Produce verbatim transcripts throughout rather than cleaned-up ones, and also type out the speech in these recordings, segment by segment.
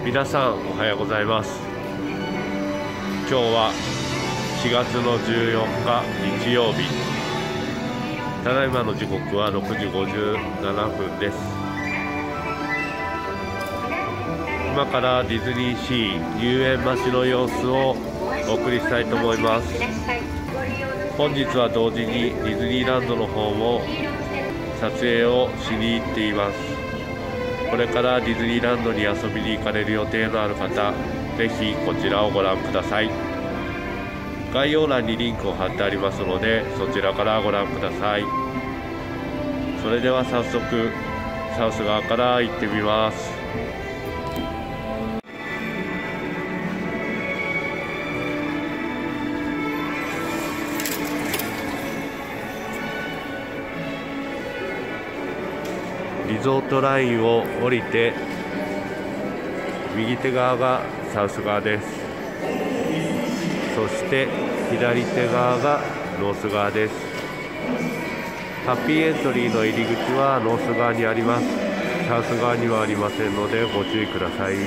皆さんおはようございます。今日はしがつのじゅうよっか日曜日、ただいまの時刻はろくじごじゅうななふんです。今からディズニーシー遊園橋の様子をお送りしたいと思います。本日は同時にディズニーランドの方も撮影をしに行っています。これからディズニーランドに遊びに行かれる予定のある方、ぜひこちらをご覧ください。概要欄にリンクを貼ってありますので、そちらからご覧ください。それでは早速サウス側から行ってみます。リゾートラインを降りて右手側がサウス側です。そして左手側がノース側です。ハッピーエントリーの入り口はノース側にあります。サウス側にはありませんのでご注意ください。はい、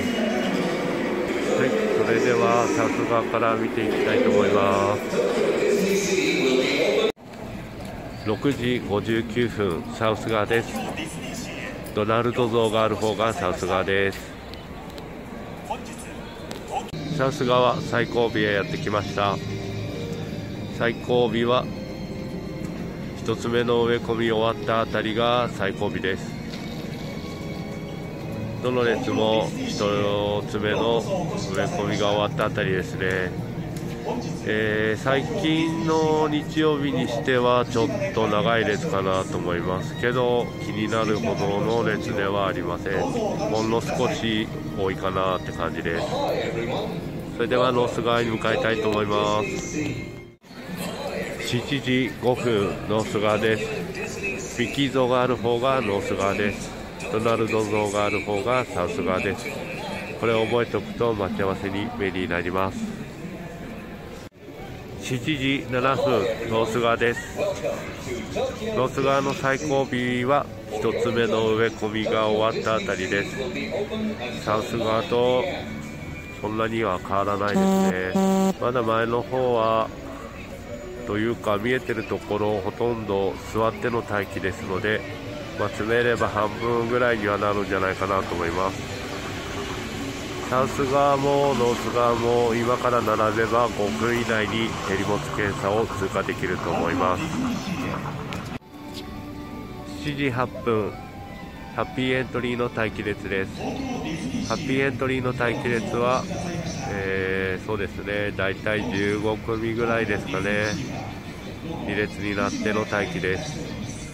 それではサウス側から見ていきたいと思います。ろくじごじゅうきゅうふん、サウス側です。ドナルド像がある方がサウス側です。サウス側最後尾へやってきました。最後尾はひとつめの植え込み終わったあたりが最後尾です。どの列もひとつめの植え込みが終わったあたりですね。えー、最近の日曜日にしてはちょっと長い列かなと思いますけど、気になるほどの列ではありません。ほんの少し多いかなって感じです。それではノース側に向かいたいと思います。しちじごふん、ノース側です。ミッキー像がある方がノース側です。ドナルド像がある方がサウス側です。これを覚えておくと待ち合わせに便利になります。しちじななふん、ノース側です。ノース側の最後尾はひとつめの植え込みが終わったあたりです。サウス側とそんなには変わらないですね。まだ前の方はというか見えてるところほとんど座っての待機ですので、まあ、詰めれば半分ぐらいにはなるんじゃないかなと思います。サウス側もノース側も今から並べばごふん以内に手荷物検査を通過できると思います。しちじはっぷん、ハッピーエントリーの待機列です。ハッピーエントリーの待機列は、えー、そうですね、だいたいじゅうごくみぐらいですかね。に列になっての待機です。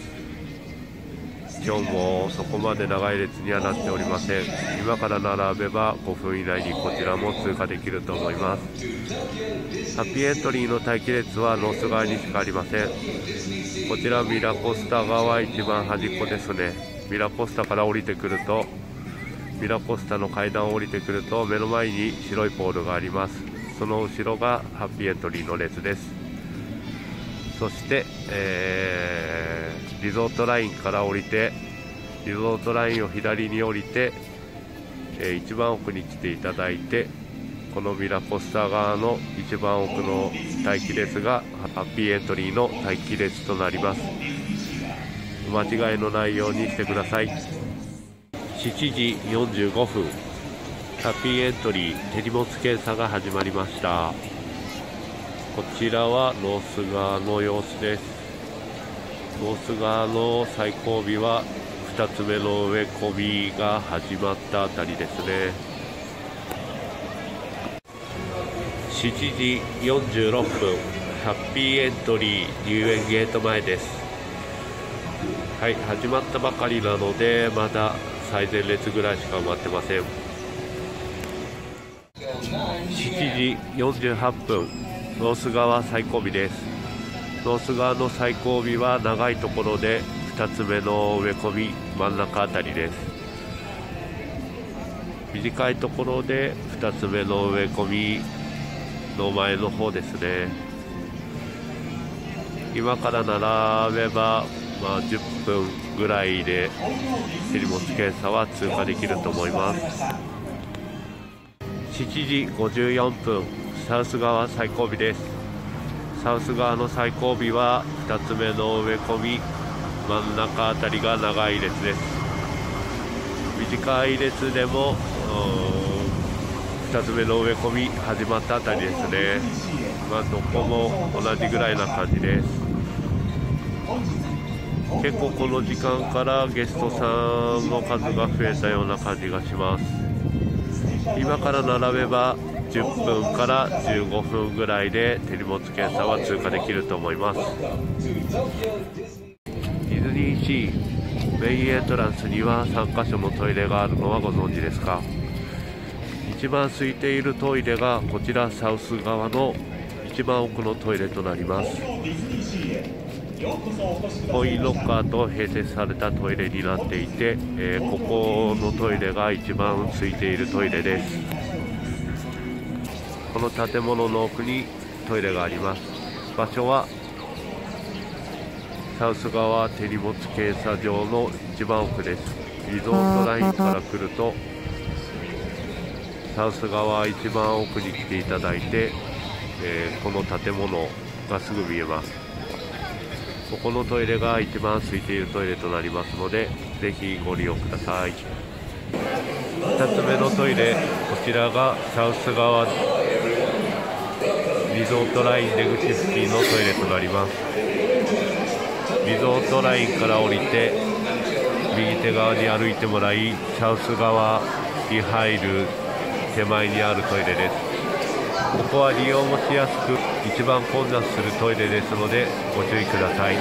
今日もそこまで長い列にはなっておりません。今から並べばごふん以内にこちらも通過できると思います。ハッピーエントリーの待機列はノース側にしかありません。こちらミラコスタ側一番端っこですね。ミラコスタから降りてくるとミラコスタの階段を降りてくると目の前に白いポールがあります。その後ろがハッピーエントリーの列です。そして、えー、リゾートラインから降りてリゾートラインを左に降りて、えー、一番奥に来ていただいて、このミラコスタ側の一番奥の待機列がハッピーエントリーの待機列となります。お間違いのないようにしてください。しちじよんじゅうごふん、ハッピーエントリー手荷物検査が始まりました。こちらはノース側の様子です。ノース側の最後尾はふたつめの植え込みが始まったあたりですね。しちじよんじゅうろっぷん、ハッピーエントリー入園ゲート前です。はい、始まったばかりなのでまだ最前列ぐらいしか埋まってません。しちじよんじゅうはっぷん、ノース側最後尾です。ノース側の最後尾は長いところでふたつめの植え込み真ん中あたりです。短いところでふたつめの植え込みの前の方ですね。今から並べば、まあ、じゅっぷんぐらいで手荷物検査は通過できると思います。 しちじごじゅうよんぷん、サウス側最後尾です。サウス側の最後尾はふたつめの植え込み、真ん中あたりが長い列です。短い列でもふたつめの植え込み始まったあたりですね。まあ、どこも同じぐらいな感じです。結構この時間からゲストさんの数が増えたような感じがします。今から並べばじゅっぷんからじゅうごふんぐらいで手荷物検査は通過できると思います。ディズニーシーメインエントランスにはさんかしょのトイレがあるのはご存知ですか？一番空いているトイレがこちらサウス側の一番奥のトイレとなります。コインロッカーと併設されたトイレになっていて、えー、ここのトイレが一番空いているトイレです。この建物の奥にトイレがあります。場所はサウス側手荷物検査場の一番奥です。リゾートラインから来るとサウス側一番奥に来ていただいて、えー、この建物がすぐ見えます。ここのトイレが一番空いているトイレとなりますので、ぜひご利用ください。ふたつめのトイレ、こちらがサウス側リゾートライン出口付近のトイレとなります。リゾートラインから降りて右手側に歩いてもらい、サウス側に入る手前にあるトイレです。ここは利用もしやすく一番混雑するトイレですのでご注意ください。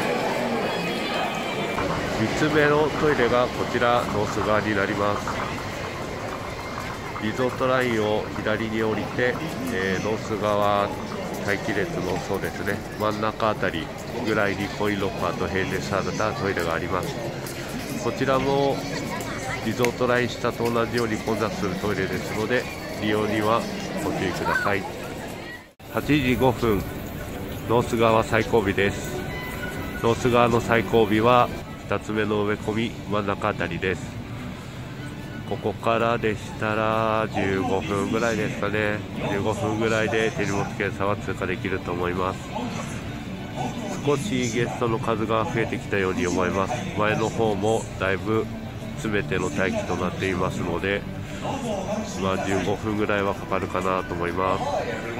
みっつめのトイレがこちらノース側になります。リゾートラインを左に降りて、えー、ノース側待機列のそうですね真ん中あたりぐらいにコインロッカーと併設されたトイレがあります。こちらもリゾートライン下と同じように混雑するトイレですので利用にはご注意ください。はちじごふん、ノース側最後尾です。ノース側の最後尾はふたつめの植え込み真ん中あたりです。ここからでしたらじゅうごふんぐらいですかね。じゅうごふんぐらいで手荷物検査は通過できると思います。少しゲストの数が増えてきたように思います。前の方もだいぶ詰めての待機となっていますので、まあ、じゅうごふんぐらいはかかるかなと思います。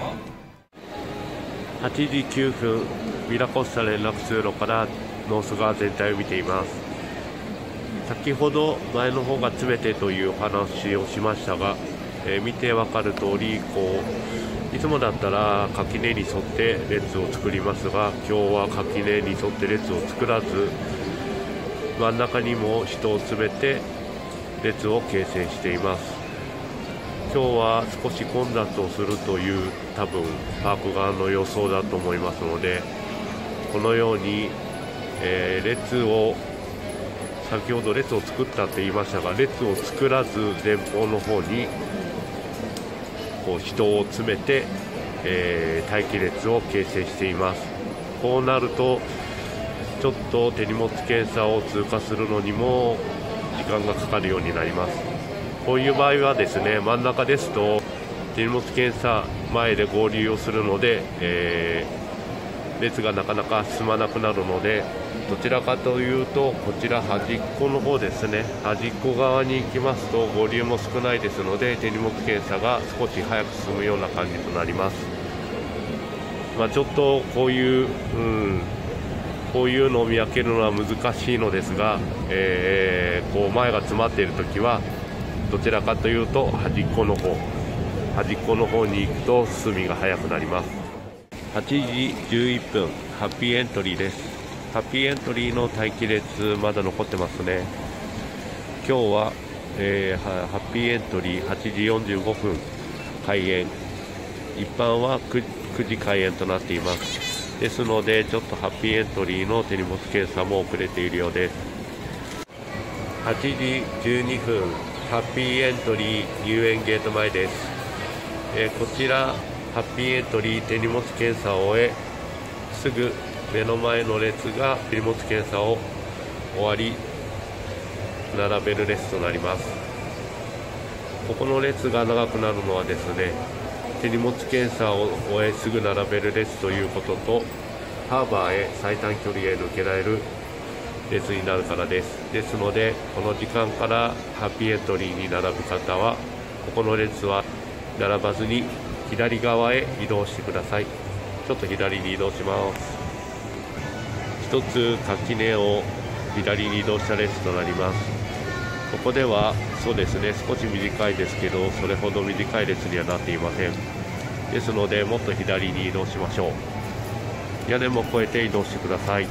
はちじきゅうふん、ミラコスタ連絡通路からノース側全体を見ています。先ほど前の方が詰めてというお話をしましたが、えー、見て分かる通りこういつもだったら垣根に沿って列を作りますが、今日は垣根に沿って列を作らず真ん中にも人を詰めて列を形成しています。今日は少し混雑をするという多分パーク側の予想だと思いますので、このように、えー、列を先ほど列を作ったって言いましたが、列を作らず前方の方にこう人を詰めて、えー、待機列を形成しています。こうなるとちょっと手荷物検査を通過するのにも時間がかかるようになります。こういう場合はですね、真ん中ですと手荷物検査前で合流をするので、えー、列がなかなか進まなくなるので、どちらかというとこちら端っこの方ですね、端っこ側に行きますと合流も少ないですので手荷物検査が少し早く進むような感じとなります。まあ、ちょっとこういう、うんこういうのを見分けるのは難しいのですが、えー、こう前が詰まっているときはどちらかというと端っこの方端っこの方に行くと進みが早くなります。はちじじゅういっぷん、ハッピーエントリーです。ハッピーエントリーの待機列まだ残ってますね。今日は、えー、ハッピーエントリーはちじよんじゅうごふん開園、一般は 9, 9時開園となっています。ですのでちょっとハッピーエントリーの手荷物検査も遅れているようです。はちじじゅうにふん、ハッピーエントリー入園ゲート前です。えー、こちらハッピーエントリー手荷物検査を終え、すぐ目の前の列が手荷物検査を終わり並べる列となります。 ここの列が長くなるのはですね、手荷物検査を終えすぐ並べる列ということと、ハーバーへ最短距離へ抜けられる列になるからです。ですので、この時間からハッピーエントリーに並ぶ方は、ここの列は並ばずに左側へ移動してください。ちょっと左に移動します。一つ垣根を左に移動した列となります。ここではそうですね、少し短いですけど、それほど短い列にはなっていません。ですので、もっと左に移動しましょう。屋根も越えて移動してください。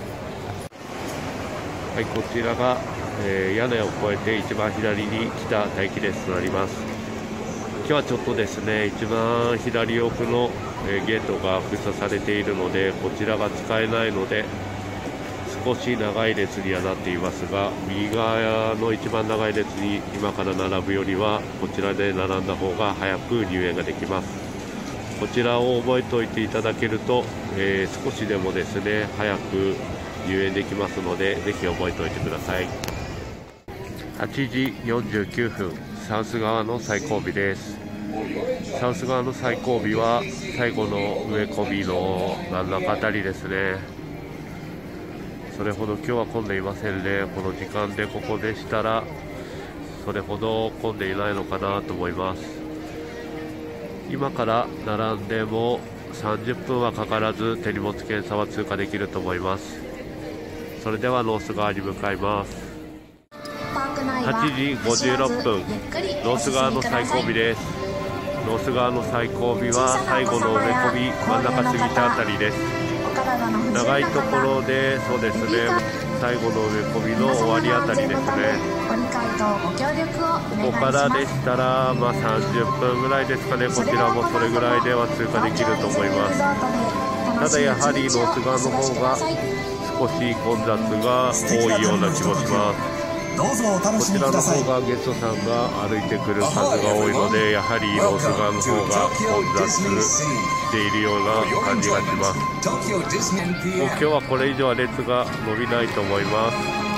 はい、こちらが、えー、屋根を越えて一番左に来た待機列となります。今日はちょっとですね、一番左奥の、えー、ゲートが封鎖されているので、こちらが使えないので、少し長い列にはなっていますが、右側の一番長い列に今から並ぶよりは、こちらで並んだ方が早く入園ができます。こちらを覚えておいていただけると、えー、少しでもですね、早く入園できますので、ぜひ覚えておいてください。はちじよんじゅうきゅうふん、サウス側の最後尾です。サウス側の最後尾は最後の植え込みの真ん中あたりですね。それほど今日は混んでいませんね。この時間でここでしたらそれほど混んでいないのかなと思います。今から並んでもさんじゅっぷんはかからず手荷物検査は通過できると思います。それではノース側に向かいます。はちじごじゅうろっぷん、ノース側の最後尾です。ノース側の最後尾は最後の植え込み真ん中過ぎたあたりです。長いところでそうですね、最後の植え込みの終わりあたりですね。ここからでしたら、まあ、さんじゅっぷんぐらいですかね。こちらもそれぐらいでは通過できると思います。ただやはりノース側の方が少し混雑が多いような気もします。 どうぞお楽しみください。 こちらの方がゲストさんが歩いてくる数が多いので、やはりノース側の方が混雑しているような感じがします。もう今日はこれ以上は列が伸びないと思います。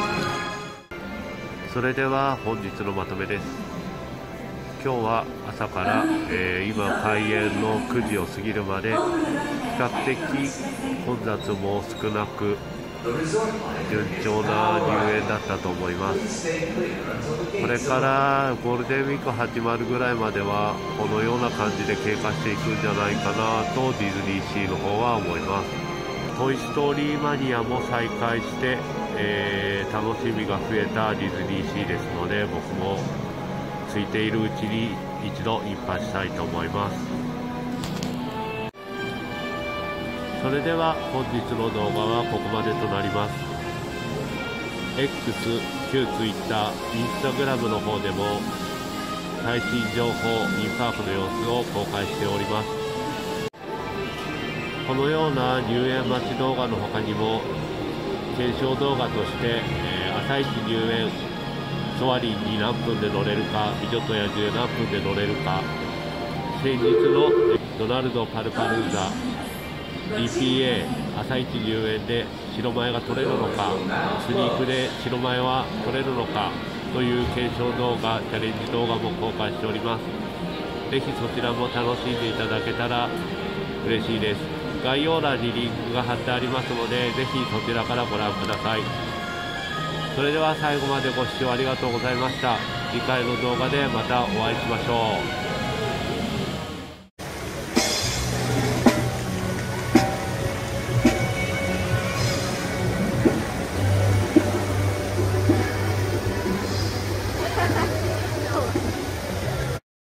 それでは本日のまとめです。今日は朝から、えー、今開園のくじを過ぎるまで比較的混雑も少なく順調な入園だったと思います。これからゴールデンウィーク始まるぐらいまではこのような感じで経過していくんじゃないかなとディズニーシーの方は思います。トイストーリーマニアも再開して、えー、楽しみが増えたディズニーシーですので、僕も空いているうちに一度一泊したいと思います。それでは本日の動画はここまでとなります。 X、旧 Twitter、Instagram の方でも最新情報、インパークの様子を公開しております。このような入園待ち動画の他にも検証動画として、えー、朝一入園、ソアリンに何分で乗れるか、美女と野獣何分で乗れるか、先日のドナルド・パルパルーザディーピーエー 朝一入園で白米が取れるのか、スニークで白米は取れるのかという検証動画、チャレンジ動画も公開しております。ぜひそちらも楽しんでいただけたら嬉しいです。概要欄にリンクが貼ってありますので、ぜひそちらからご覧ください。それでは最後までご視聴ありがとうございました。次回の動画でまたお会いしましょう。